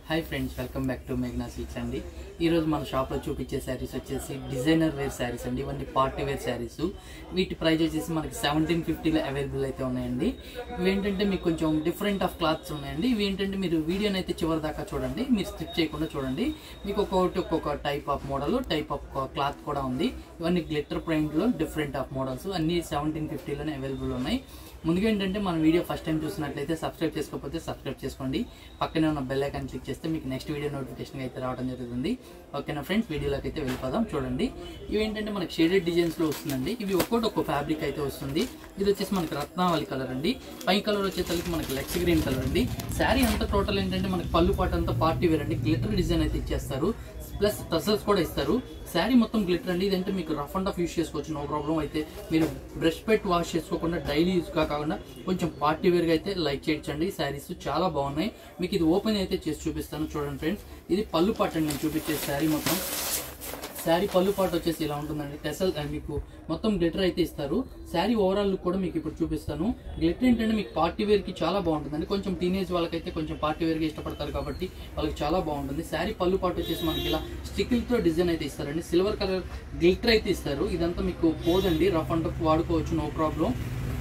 High friends welcome back to मेघना silks अंडी मन షాప్ లో చూపించే సారీస్ వచ్చేసి డిజైనర్ వేర్ సారీస్ అండి ఇవన్నీ పార్టీ వేర్ సారీస్ వీటి ప్రైస్ వచ్చేసి మనకి 1750 లో అవైలబుల్ అయితే ఉన్నాయండి ఇవి ఏంటంటే మీకు కొంచెం డిఫరెంట్ ఆఫ్ క్లాత్స్ ఉన్నాయండి ఇవి ఏంటంటే మీరు వీడియోని అయితే చివరి దాకా చూడండి మీరు స్కిప్ చేయకుండా చూడండి మీకు ఒక్కొక్క type of model type of cloth కూడా ఉంది ఇవన్నీ గ్లిటర్ ప్రింట్ లో డిఫరెంట్ ఆఫ్ మోడల్స్ అన్ని 1750 లోనే అవైలబుల్ ఉన్నాయి ముందుగా ఏంటంటే మన వీడియో ఫస్ట్ టైం చూసినట్లయితే సబ్స్క్రైబ్ చేసుకోకపోతే సబ్స్క్రైబ్ చేసుకోండి పక్కనే ఉన్న బెల్ ఐకాన్ క్లిక్ చేస్తే మీకు నెక్స్ట్ వీడియో నోటిఫికేషన్ అయితే రావడం జరుగుతుంది ఓకేనా ఫ్రెండ్స్ వీడియోలోకి అయితే వెళ్ళిపోదాం చూడండి ఇవి ఏంటంటే మనకి షేడెడ్ డిజైన్స్ లో వస్తుందండి ఇవి ఒక్కొక్క ఫ్యాబ్రిక్ అయితే వస్తుంది ఇది వచ్చేసి మనకి రత్నావళి కలర్ అండి పై కలర్ వచ్చేసరికి మనకి లెక్స్ గ్రీన్ కలర్ అండి శారీ అంతా టోటల్ ఏంటంటే మనకి పళ్ళు పాట అంతా పార్టీ వేర్ అండి గ్లిటర్ డిజైన్ అయితే ఇచ్చేస్తారు ప్లస్ టసల్స్ కూడా ఇస్తారు శారీ మొత్తం గ్లిటర్ అండి ఇదంటే మీకు రఫ్ అండ్ ఆఫ్ యూస్ చేసుకోవచ్చు నో ప్రాబ్లం అయితే మీరు బ్రష్ పెట్టి వాష్ చేసుకోకుండా డైలీ యూస్ కాకుండా కొంచెం పార్టీ వేర్గా అయితే లైక్ చేయొచ్చండి శారీస్ చాలా బాగున్నాయి మీకు ఇది ఓపెన్ అయితే చేసి చూపిస్తాను చూడండి ఫ్రెండ్స్ ఇది పళ్ళు పాట అండి నేను చూపించే శారీ మొత్తం శారీ పళ్ళు పాట వచ్చేసి ఇలా ఉంటుందండి టెసల్ మీకు మొత్తం గ్లిటర్ అయితే ఇస్తారు శారీ ఓవరాల్ లుక్ కూడా మీకు ఇప్పుడు చూపిస్తాను గ్లిటర్ ఏంటంటే మీకు పార్టీ వేర్ కి చాలా బాగుంటుందండి కొంచెం టీనేజ్ వాళ్ళకైతే కొంచెం పార్టీ వేర్ గా ఇష్టపడతారు కాబట్టి వాళ్ళకి చాలా బాగుంటుంది శారీ పళ్ళు పాట వచ్చేసి మనకి ఇలా స్టిక్లతో డిజైన్ అయితే ఇస్తారండి సిల్వర్ కలర్ గ్లిటర్ అయితే ఇస్తారు ఇదంతా మీకు పోదండి రఫ్ అండ్ టఫ్ వాడుకోవచ్చు నో ప్రాబ్లం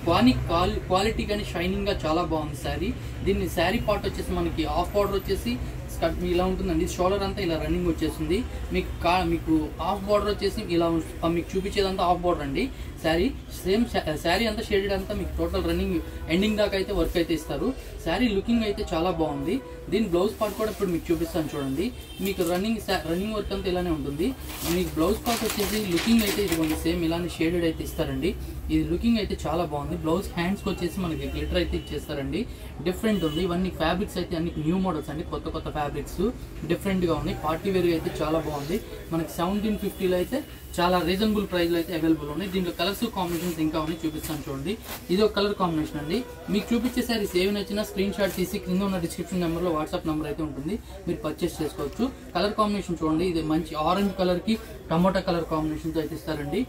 క్వాలిటీ కానీ షైనింగ్ గా చాలా బాగుంది శారీ దీన్ని శారీ పార్ట్ వచ్చేసి మనకి హాఫ్ బార్డర్ వచ్చేసి ఇలా ఉంటుందండి షోల్డర్ అంతా ఇలా రన్నింగ్ వచ్చేస్తుంది మీకు హాఫ్ బార్డర్ వచ్చేసి ఇలా మీకు చూపించేదంతా హాఫ్ బార్డర్ అండి శారీ సేమ్ శారీ అంతా షేడెడ్ అంతా మీకు టోటల్ రన్నింగ్ ఎండింగ్ దాకా అయితే వర్క్ అయితే ఇస్తారు శారీ లుకింగ్ అయితే చాలా బాగుంది దీని బ్లౌజ్ పార్ట్ కూడా ఇప్పుడు మీకు చూపిస్తాను చూడండి మీకు రన్నింగ్ వర్క్ అంతా ఇలానే ఉంటుంది మీకు బ్లౌజ్ పార్ట్ వచ్చేసి లుకింగ్ అయితే ఇది సేమ్ ఇలానే షేడెడ్ అయితే ఇస్తారండి ఇది లుకింగ్ అయితే చాలా బాగుంది బ్లౌజ్ హ్యాండ్స్ వచ్చేసి మనకి గ్లిటర్ అయితే ఇచ్చేస్తారండి డిఫరెంట్ ఉంది ఇవన్నీ ఫ్యాబ్రిక్స్ అయితే అన్ని న్యూ మోడల్స్ అండి కొత్త ఫ్యాబ్రిక్స్ డిఫరెంట్ గా ఉన్నాయి పార్టీ వేర్ అయితే చాలా బాగుంది మనకి 1750 లో అయితే చాలా రీజనబుల్ ప్రైస్ లో అయితే అవైలబుల్ ఉన్నాయి దీంట్లో కలర్స్ కాంబినేషన్స్ ఇంకా ఉన్నాయి చూపిస్తాను చూడండి ఇది ఒక కలర్ కాంబినేషన్ అండి మీకు చూపించే సారీస్ ఏవి నచ్చినా స్క్రీన్ షాట్ తీసి కింద ఉన్న డిస్క్రిప్షన్ నెంబర్ లో వాట్సాప్ నెంబర్ అయితే ఉంటుంది మీరు పర్చేస్ చేసుకోవచ్చు కలర్ కాంబినేషన్ చూడండి ఇది మంచి ఆరెంజ్ కలర్ కి టమోటా కలర్ కాంబినేషన్ తో అయితే ఇస్తారండి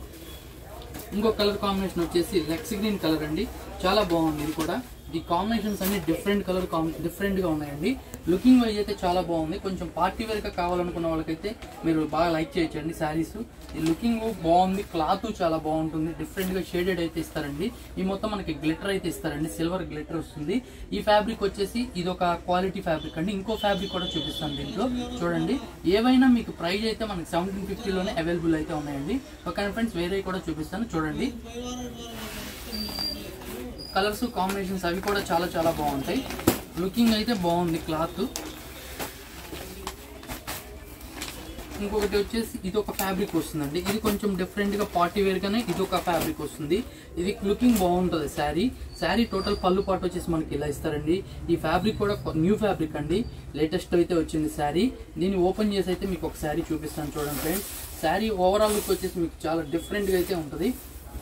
ఇంకో కలర్ కాంబినేషన్ వచ్చేసి లెక్స్ గ్రీన్ కలర్ అండి చాలా బాగుంది ఇది కూడా ఈ కాంబినేషన్స్ అన్ని డిఫరెంట్ గా ఉన్నాయండి లుకింగ్ వైజ్ అయితే చాలా బాగుంది కొంచెం పార్టీ వేర్ గా కావాలనుకున్న వాళ్ళకైతే మీరు బాగా లైక్ చేయొచ్చండి శారీస్ ఈ లుకింగ్ బాగుంది క్లాత్ చాలా బాగుంటుంది డిఫరెంట్ గా షేడెడ్ అయితే ఇస్తారండి ఈ మొత్తం మనకి గ్లిటర్ అయితే ఇస్తారండి సిల్వర్ గ్లిటర్ వస్తుంది ఈ ఫ్యాబ్రిక్ వచ్చేసి ఇది ఒక క్వాలిటీ ఫ్యాబ్రిక్ అండి ఇంకో ఫ్యాబ్రిక్ కూడా చూపిస్తాను దీంట్లో చూడండి ఏవైనా మీకు ప్రైస్ అయితే మనకి 1750 లోనే అవైలబుల్ అయితే ఉన్నాయండి ఓకే ఫ్రెండ్స్ వేరే కూడా చూపిస్తాను చూడండి కలర్స్ కాంబినేషన్స్ అవి కూడా చాలా బాగుంటాయి లుకింగ్ అయితే బాగుంది క్లాత్ ఇంకొకటి వచ్చేసి ఇది ఒక ఫ్యాబ్రిక్ వస్తుందండి ఇది కొంచెం డిఫరెంట్ గా పార్టీ వేర్ గానే ఇది ఒక ఫ్యాబ్రిక్ వస్తుంది ఇది లుకింగ్ బాగుంటుంది శారీ టోటల్ పళ్ళు పాటు వచ్చేసి మనకి ఇలా ఇస్తారండి ఈ ఫ్యాబ్రిక్ కూడా న్యూ ఫ్యాబ్రిక్ అండి లేటెస్ట్ అయితే వచ్చింది శారీ దీన్ని ఓపెన్ చేసి అయితే మీకు ఒక శారీ చూపిస్తాను చూడండి ఫ్రెండ్స్ శారీ ఓవరాల్ లుక్ వచ్చేసి మీకు చాలా డిఫరెంట్ గా అయితే ఉంటుంది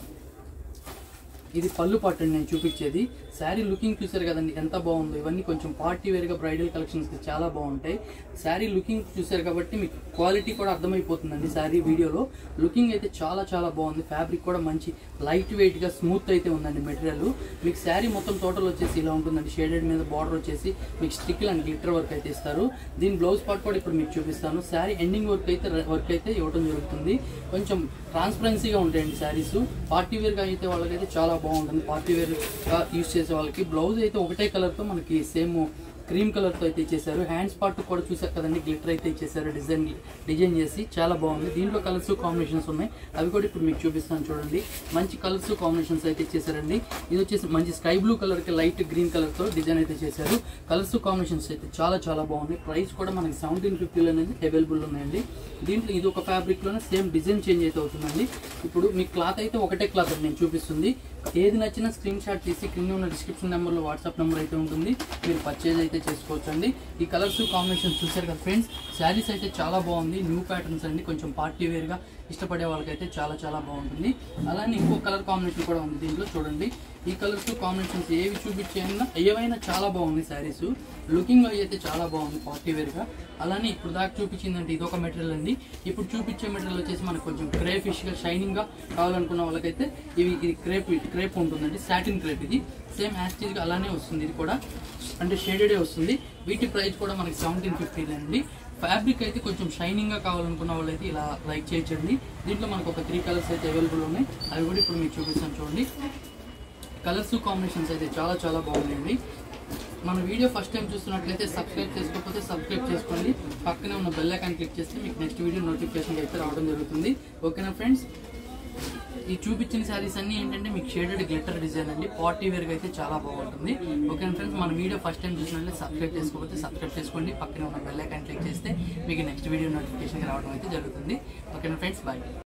ఇది పళ్ళు పాటు అండి నేను చూపించేది శారీ లుకింగ్ చూసారు కదండి ఎంత బాగుందో ఇవన్నీ కొంచెం పార్టీ వేర్ గా బ్రైడల్ కలెక్షన్స్ చాలా బాగుంటాయి శారీ లుకింగ్ చూసారు కాబట్టి మీకు క్వాలిటీ కూడా అర్థమైపోతుందండి శారీ వీడియోలో లుకింగ్ అయితే చాలా బాగుంది ఫ్యాబ్రిక్ కూడా మంచి లైట్ వెయిట్ గా స్మూత్ అయితే ఉందండి మెటీరియల్ మీకు శారీ మొత్తం టోటల్ వచ్చేసి ఇలా ఉంటుందండి షేడెడ్ మీద బార్డర్ వచ్చేసి మీకు స్టిక్ అండ్ గ్లిటర్ వర్క్ అయితే ఇస్తారు దీని బ్లౌజ్ పార్ట్ కూడా ఇప్పుడు మీకు చూపిస్తాను శారీ ఎండింగ్ వర్క్ అయితే ఇవ్వడం జరుగుతుంది కొంచెం ట్రాన్స్పరెన్సీగా ఉంటాయండి శారీస్ పార్టీ వేర్ గా అయితే వాళ్ళకైతే చాలా బాగుంటుంది పార్టీ వేర్ గా యూస్ చేసే వాళ్ళకి బ్లౌజ్ అయితే ఒకటే కలర్ తో మనకి సేమ్ క్రీమ్ కలర్ తో అయితే ఇచ్చేసారు హ్యాండ్స్ పార్ట్ కూడా చూసారు కదండి గ్లిటర్ అయితే ఇచ్చేసారు డిజైన్ చేసి చాలా బాగుంది దీంట్లో కలర్స్ కాంబినేషన్స్ ఉన్నాయి అవి కూడా ఇప్పుడు మీకు చూపిస్తాను చూడండి మంచి కలర్స్ కాంబినేషన్స్ అయితే ఇచ్చేసారండి ఇది వచ్చేసి మంచి స్కై బ్లూ కలర్ కి లైట్ గ్రీన్ కలర్ తో డిజైన్ అయితే చేశారు కలర్స్ కాంబినేషన్స్ అయితే చాలా బాగున్నాయి ప్రైస్ కూడా మనకి 1750 అనేది అవైలబుల్ ఉన్నాయండి దీంట్లో ఇది ఒక ఫ్యాబ్రిక్ లోనే సేమ్ డిజైన్ చేంజ్ అయితే అవుతుందండి ఇప్పుడు మీ క్లాత్ అయితే ఒకటే క్లాత్ అని నేను చూపిస్తుంది ఏది నచ్చినా స్క్రీన్ షాట్ తీసి కింద ఉన్న డిస్క్రిప్షన్ నెంబర్ లో వాట్సాప్ నెంబర్ అయితే ఉంటుంది మీరు పర్చేజ్ అయితే చేసుకోవచ్చు అండి ఈ కలర్స్ కాంబినేషన్స్ చూసారు కదా ఫ్రెండ్స్ శారీస్ అయితే చాలా బాగుంది న్యూ ప్యాటర్న్స్ అండి కొంచెం పార్టీ వేర్ గా ఇష్టపడే వాళ్ళకైతే చాలా బాగుంటుంది అలానే ఇంకో కలర్ కాంబినేషన్ కూడా ఉంది దీంట్లో చూడండి ఈ కలర్స్ కాంబినేషన్స్ ఏవి చూపించేయన్నా ఏవైనా చాలా బాగున్నాయి శారీస్. లుకింగ్లో అయితే చాలా బాగుంది పార్టీ వేర్గా. అలానే ఇప్పుడు దాకా చూపించిందంటే ఇదొక మెటీరియల్ అండి. ఇప్పుడు చూపించే మెటీరియల్ వచ్చేసి మనకు కొంచెం క్రేఫిష్గా షైనింగ్గా కావాలనుకున్న వాళ్ళకైతే ఇది క్రేప్ ఉంటుందండి, సాటిన్ క్రేప్. ఇది సేమ్ యాస్టీజ్గా అలానే వస్తుంది, ఇది కూడా అంటే షేడెడే వస్తుంది. వీటి ప్రైస్ కూడా మనకి 1750 అండి. ఫ్యాబ్రిక్ అయితే కొంచెం షైనింగ్గా కావాలనుకున్న వాళ్ళు అయితే ఇలా లైక్ చేయొచ్చండి. దీంట్లో మనకు ఒక 3 కలర్స్ అయితే అవైలబుల్ ఉన్నాయి, అవి కూడా ఇప్పుడు మీకు చూపిస్తాను చూడండి. కలర్స్ కాంబినేషన్స్ అయితే చాలా చాలా బాగున్నాయండి. మన వీడియో ఫస్ట్ టైం చూస్తున్నట్లయితే సబ్స్క్రైబ్ చేసుకోకపోతే సబ్స్క్రైబ్ చేసుకోండి. పక్కనే ఉన్న బెల్ ఐకాన్ క్లిక్ చేస్తే మీకు నెక్స్ట్ వీడియో నోటిఫికేషన్ అయితే రావడం జరుగుతుంది. ఓకేనా ఫ్రెండ్స్, ఈ చూపించిన శారీస్ అన్ని ఏంటంటే మీకు షేడెడ్ గ్లిటర్ డిజైన్ అండి. పార్టీ వేర్గా అయితే చాలా బాగుంటుంది. ఓకేనా ఫ్రెండ్స్, మన వీడియో ఫస్ట్ టైం చూసినట్లయితే సబ్స్క్రైబ్ చేసుకోకపోతే సబ్స్క్రైబ్ చేసుకోండి. పక్కనే ఉన్న బెల్ ఐకాన్ క్లిక్ చేస్తే మీకు నెక్స్ట్ వీడియో నోటిఫికేషన్ రావడం అయితే జరుగుతుంది. ఓకేనా ఫ్రెండ్స్, బాయ్.